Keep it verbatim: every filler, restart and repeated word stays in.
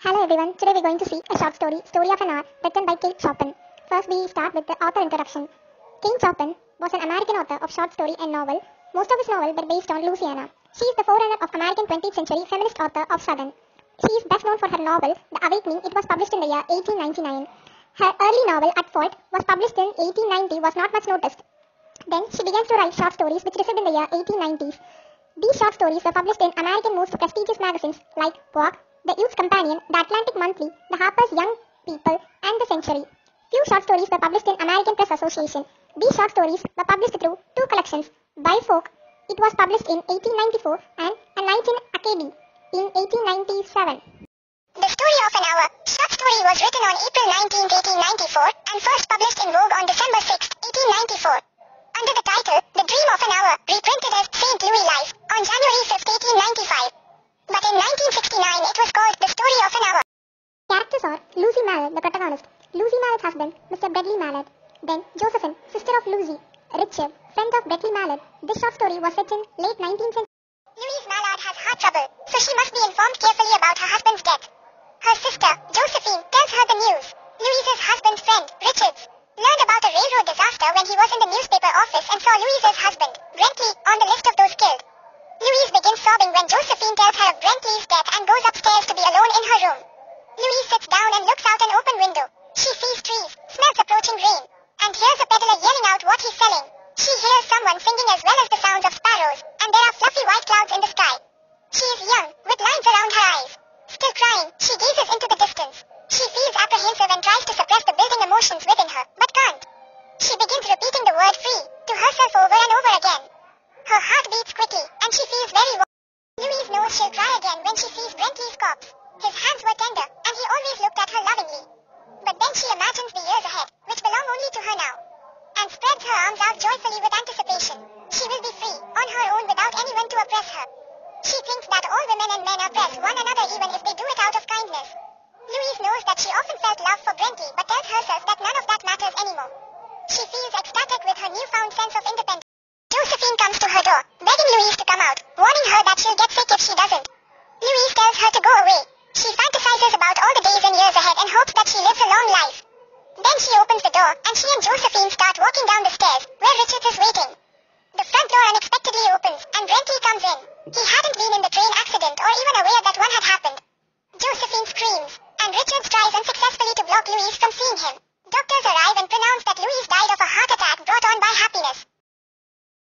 Hello everyone, today we're going to see a short story, Story of an Hour, written by Kate Chopin. First we start with the author introduction. Kate Chopin was an American author of short story and novel. Most of his novels were based on Louisiana. She is the forerunner of American twentieth century feminist author of Southern. She is best known for her novel, The Awakening. It was published in the year eighteen ninety-nine. Her early novel, At Fault, was published in eighteen ninety, was not much noticed. Then she began to write short stories which received in the year eighteen nineties. These short stories were published in American most prestigious magazines like Vogue, The Youth's Companion, The Atlantic Monthly, The Harper's Young People, and The Century. Few short stories were published in American Press Association. These short stories were published through two collections. By Folk, it was published in eighteen ninety-four, and A Night in Acadie in eighteen ninety-seven. The Story of an Hour short story was written on April nineteenth, eighteen ninety-four, and first published in Vogue on December sixth, eighteen ninety-four. Under the title, The Dream of an Hour, reprinted as Saint Louis Life on January fifth, eighteen ninety-five. But in nineteen sixty-nine, it was called The Story of an Hour. Characters are Lucy Mallard, the protagonist, Lucy Mallard's husband, Mister Bradley Mallard, then Josephine, sister of Lucy, Richard, friend of Bradley Mallard. This short story was set in late nineteenth century. Louise Mallard has heart trouble, so she must be informed carefully about her husband's death. Her sister, Josephine, tells her the news. Louise's husband's friend, Richard, learned about a railroad disaster when he was in the newspaper office and saw Louise's husband, Brentley, on the list of those killed. Louise begins sobbing when Josephine tells her of Brentley's death and goes upstairs to be alone in her room. Louise sits down and looks out an open window. She sees trees, smells approaching rain, and hears a peddler yelling out what he's selling. She hears someone singing as well as the sounds of sparrows, and there are fluffy white clouds in the sky. She is young, with lines around her eyes. Still crying, she gazes into the distance. She feels apprehensive and tries to suppress the building emotions within her, but can't. She begins repeating the word free to herself over and over again. Her heart beats quickly, and she feels very warm. Louise knows she'll cry again when she sees Brentley's corpse. His hands were tender, and he always looked at her lovingly. But then she imagines the years ahead, which belong only to her now, and spreads her arms out joyfully with anticipation. She will be free, on her own without anyone to oppress her. She thinks that all women and men oppress one another even if they do it out of kindness. Louise knows that she often felt love for Brentley but tells herself that none of that matters anymore. She feels ecstatic with her newfound sense of independence. Josephine comes to her door, begging Louise to come out, warning her that she'll get sick if she doesn't. Louise tells her to go away. She fantasizes about all the days and years ahead and hopes that she lives a long life. Then she opens the door, and she and Josephine start walking down the stairs, where Richard is waiting. The front door unexpectedly opens,